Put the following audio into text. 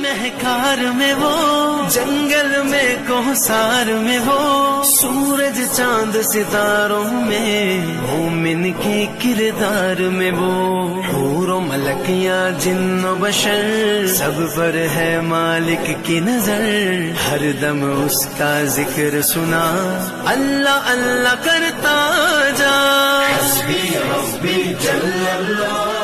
गुनहगार में वो, जंगल में कोहसार में वो, सूरज चांद सितारों में, मोमिन के किरदार में वो। हूरों मलकियां जिन्नो बशर, सब पर है मालिक की नजर, हर दम उसका जिक्र सुना, अल्लाह अल्लाह करता जा। हस्बी रब्बी जल्लल्लाह